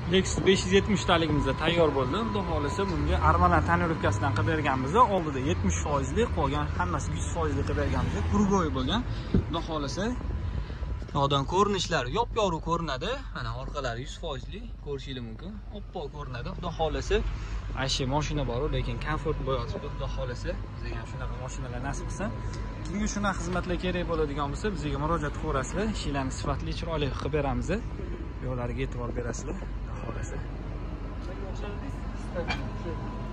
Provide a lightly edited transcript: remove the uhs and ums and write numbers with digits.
Lexus 570 taligimizda tayyor bo'ldi. Xudo xolisa bunga armalar tonirovkasidan qilib berganmiz. Oldida 70% lik, qolgan hammasi 100% lik qilib berganmiz. Kurgoy bo'lgan. Xudo xolisa yoqdan ko'rinishlari yop-yorug' ko'rinadi. Mana orqalari 100% lik ko'rishingiz mumkin. Oppoq ko'rinadi. Xudo xolisa ayshi mashina bor, lekin komfort bo'yotibdi. Xudo xolisa bizga ham shunaqa mashinalar nasib qilsa, kimga shunaqa xizmatlar kerak bo'ladigan bo'lsa, bizga murojaat qilasizlar. Ishlarni sifatli, chiroyli qilib beramiz. Yo'llariga e'tibor berasizlar. Xudo xolasa.